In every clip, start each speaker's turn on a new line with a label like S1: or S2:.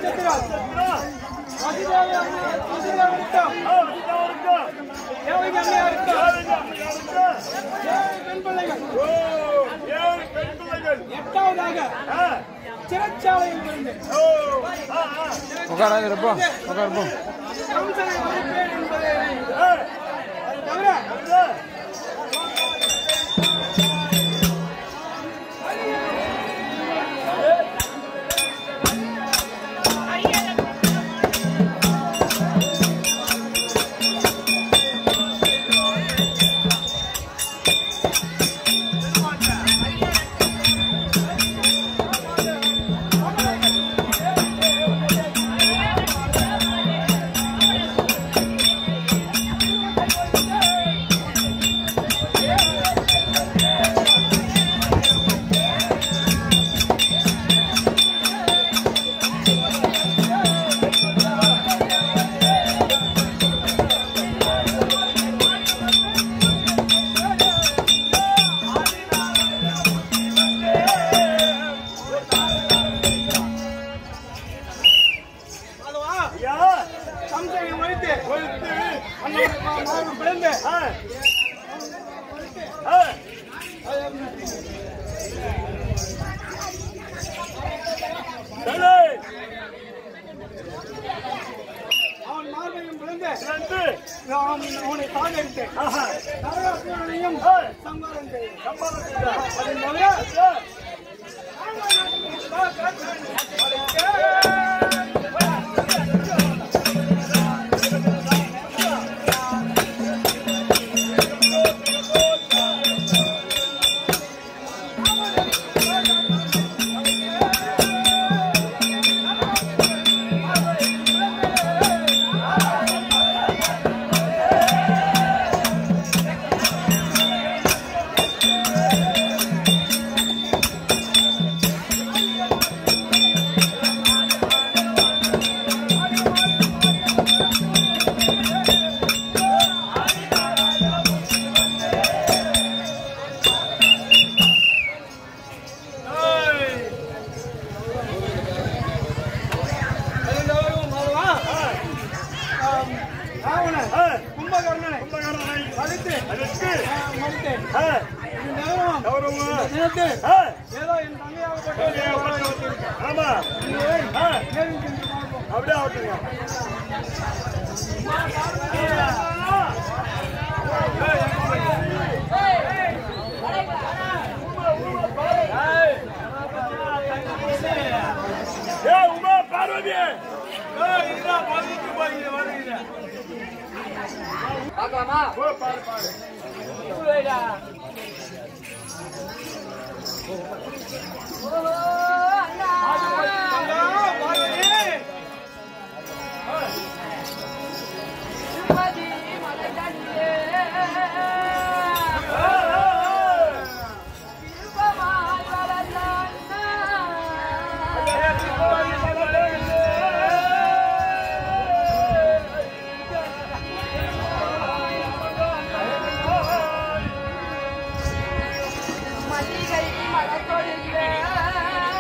S1: மல்லிகை மலர் தொழிலே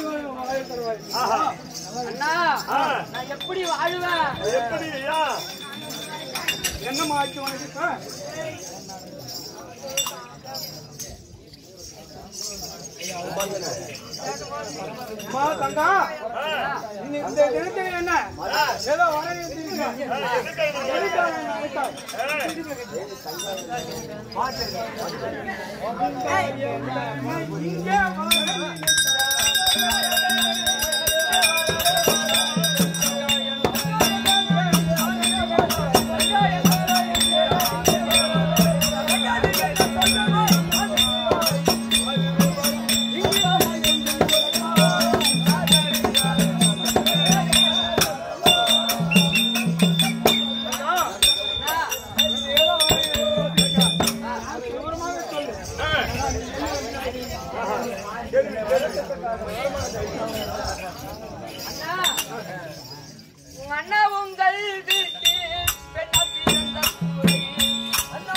S1: அண்ணா நான் எப்படி வாழுவேன்?
S2: எப்படி
S3: என்னமா ஆச்சு உனக்கு? தங்கா இந்த தினத்தில் என்ன ஏதோ
S1: அண்ணா உங்கள் வீட்டு பெண்ணா பிறந்த கூரை அண்ணா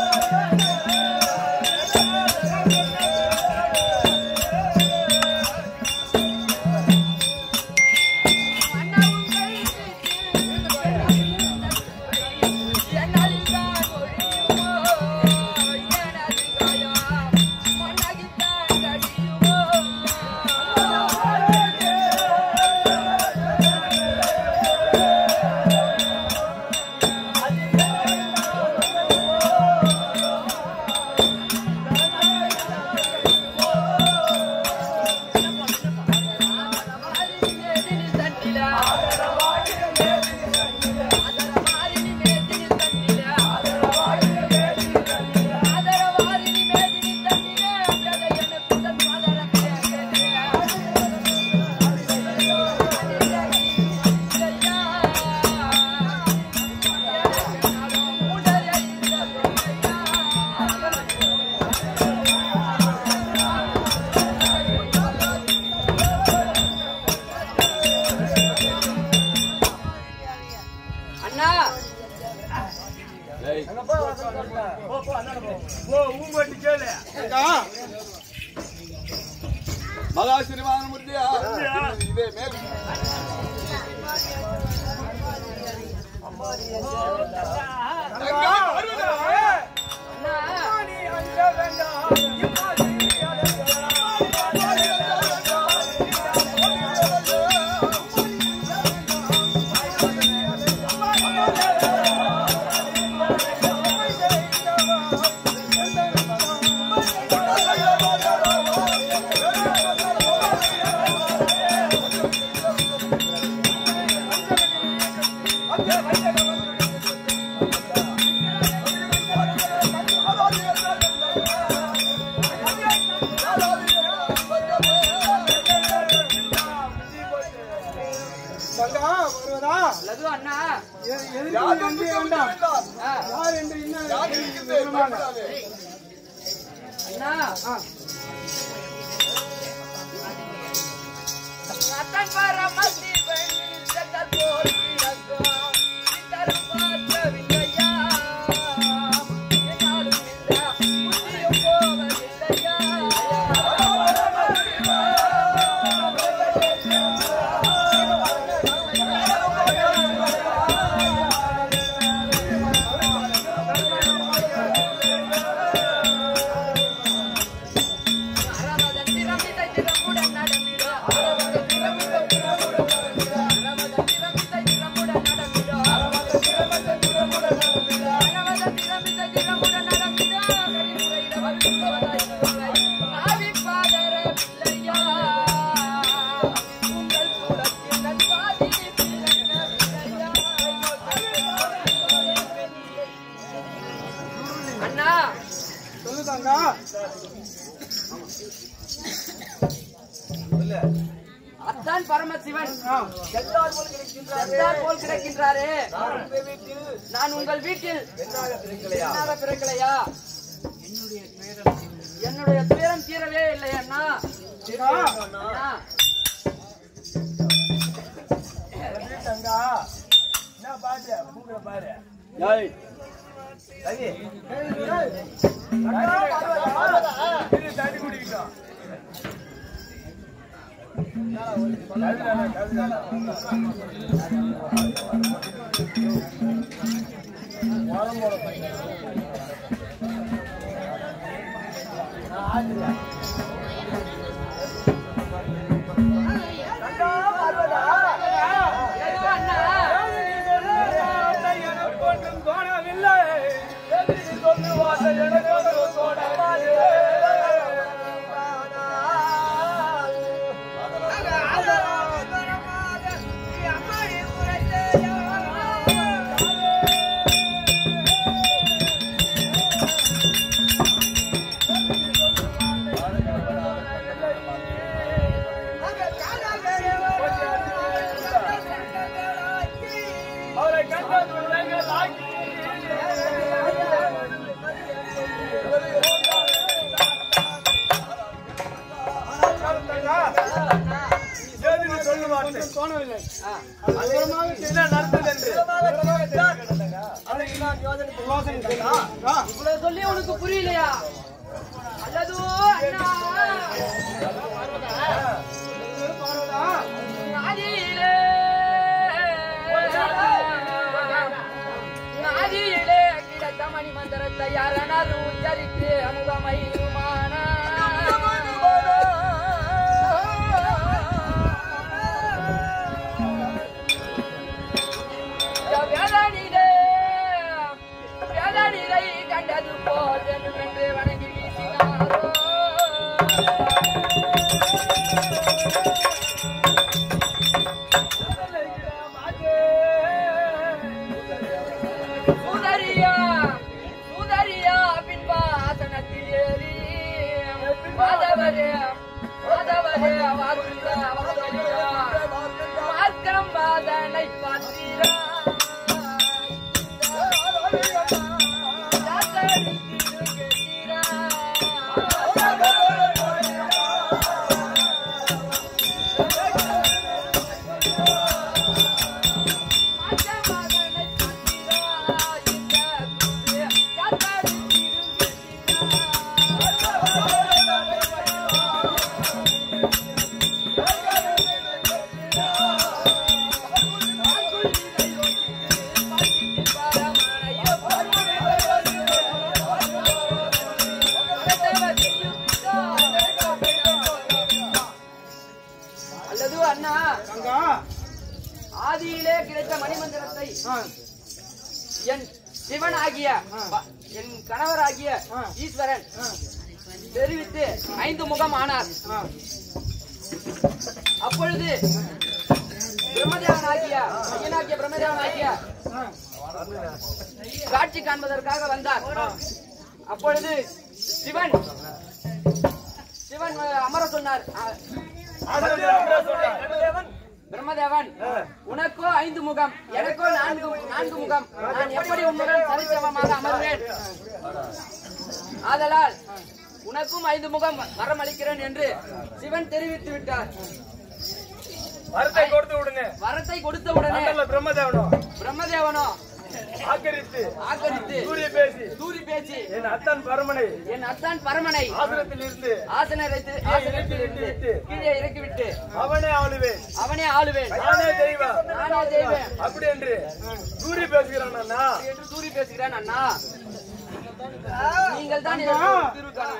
S2: மகாசிரிமானமூர்த்தியா இதே மேல் அத்தான் பரமசிவன் செத்தார் போல் கிடைக்கின்றாரே. நான் உங்கள் வீட்டில் என்னாக பிறக்கலையா? என்னுடைய துயரம் தீரவே இல்லை அண்ணா.
S1: இவ்வளவு சொல்லி உனக்கு புரியலையா? அல்லது அண்ணா நாதியிலே கிடத்த மணி மந்திரத்தை யாரனாலும் உச்சரித்து அமுதமயுமான வேதனிலை கண்டது போல் என்று வணங்கி வீசினாரோ சூதரியா பின்பாசனத்தில் ஏறி வாதவரே மார்க்கம் வாதனை பார்த்தீரா ஆதியிலே கிடைத்த மணிமந்திரத்தை என் சிவனாகிய என் கணவராகிய ஈஸ்வரன் தெரிவித்து 5 முகம் ஆனார். அப்பொழுது பிரம்மதேவனாகிய காட்சி காண்பதற்காக வந்தார். அப்பொழுது சிவன் அமர சொன்னார். பிரம்மதேவன், உனக்கோ 5 முகம், எனக்கோ 4 முகம், நான் எப்படி உன்னுடன் சரிசமமாக அமர்வேன்? ஆதலால் உனக்கும் 5 முகம் வரம் அளிக்கிறேன் என்று சிவன் தெரிவித்து விட்டார்.
S3: வரத்தை கொடுத்த உடனே
S1: பிரம்மதேவனோ
S3: ஆக்கரித்து
S1: தூரி பேசி
S3: என் அத்தான் பரமனை
S1: ஆசனத்தில் இருந்து கீழே இறக்கிவிட்டு
S3: அவனே ஆளுவேன் நானே தெய்வம் அப்படி என்று தூரி பேசுகிறான் அண்ணா.
S1: நீங்கள் தான் தீர்வு காண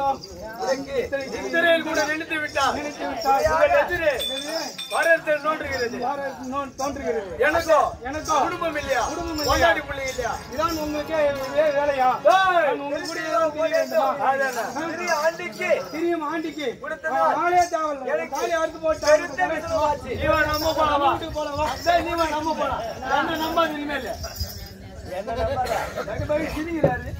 S3: இத்தனையில் கூட நினைத்து விட்டார். உங்கள் எதிரே வரத்தில் தோன்றுகிறது. எனக்கோ குடும்பம் இல்லையா? கொண்டாடி பிள்ளை இல்லையா?
S2: இதான் உங்களுக்கே வேலையா? தெரியும் ஆண்டிக்கு நாளே தேவை காலி அறுத்து போட்டு
S3: இவன் நம்ம போலவா? நீவன் நம்ம போலாம். என்ன நம்பாது இனிமேல் சிரிக்கிறாரு.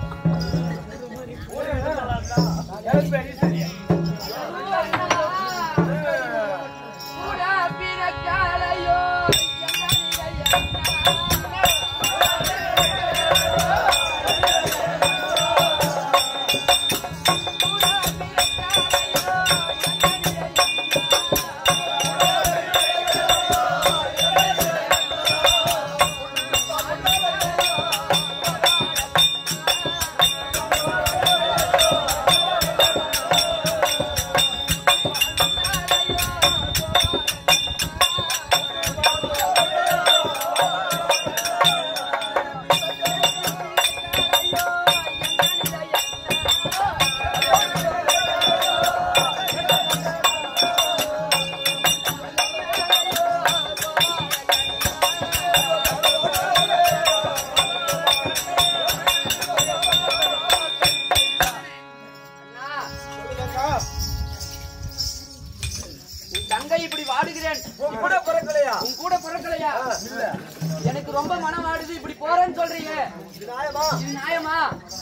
S1: எனக்கு ரொம்ப மனம் வாடுது. இப்படி போறேன்னு சொல்றீங்க, இது நியாயமா?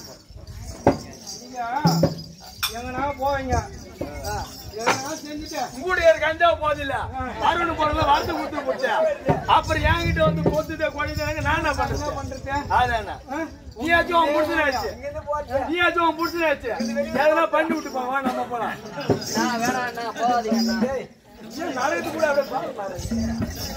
S2: எங்கனா போவீங்க
S3: உங்களுடைய கஞ்சா போதில்ல அருண் பொருள் வார்த்தை கொடுத்து போச்சேன். அப்புறம் என்கிட்ட வந்து கொத்துட்ட கொடிதாங்க நான் என்ன பண்றேன்? அதானே நீயாச்சும் அவன் புடிச்சுனாச்சு, நீயாச்சும் அவன் புடிச்சுனாச்சு. எதனா பண்ணி விட்டு போவா, நம்ம போலாம்.
S1: வேணாம் போகாதீங்க.
S3: நாளைக்கு கூட அப்படியே பாருங்க.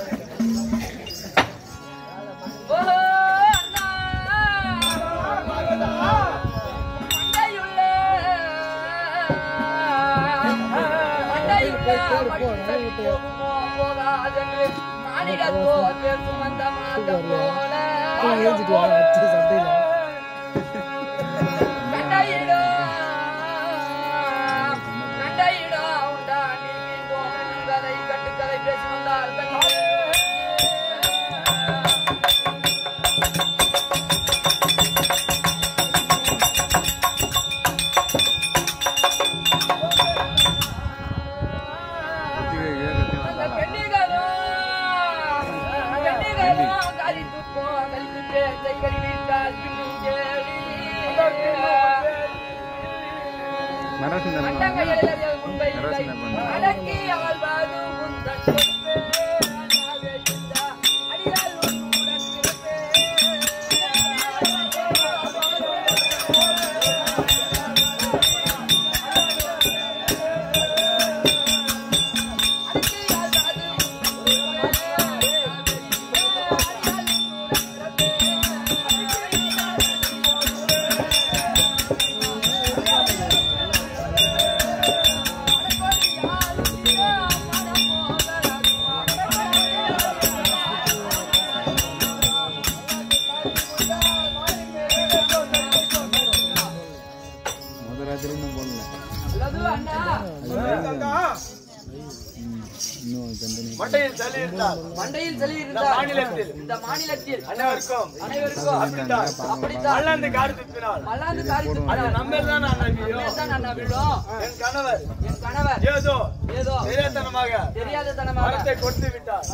S1: மண்டையில் சளி இருந்தால் இந்த மாநிலத்தில்
S3: அனைவருக்கும்
S1: அப்படித்தான்
S3: மல்லாந்து காடு துப்பினால் நம்ம தான் விடும். என் கணவர் ஏதோ தெரியாதனமாக மரத்தை கொடுத்து விட்டார்.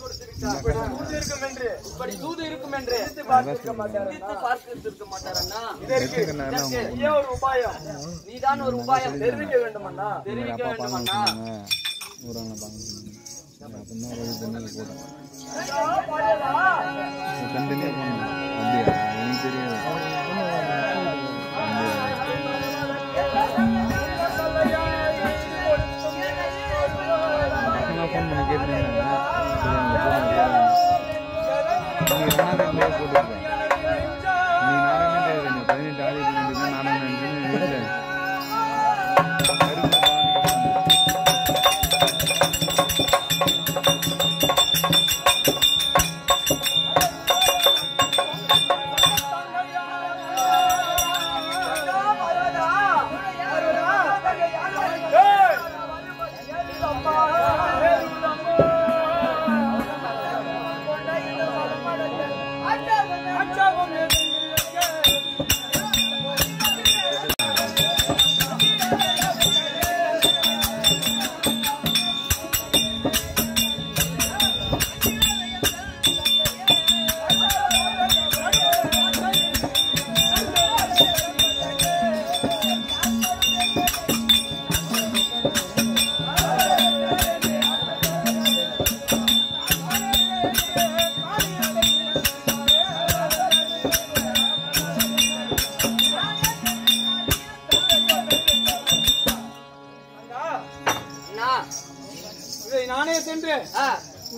S3: இப்படி தூது இருக்கும் என்று பார்த்திருக்க மாட்டார் அண்ணா. இதற்கு ஒரு உபாயம்,
S1: நீதான் ஒரு உபாயம்
S3: தெரிவிக்க வேண்டும் அண்ணா.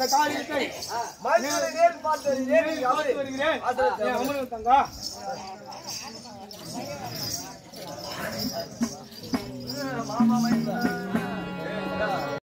S3: அந்த காரியத்தை
S2: நேர் பார்த்து
S3: வருகிறேன். அமர்வு தங்கா.
S2: மாமா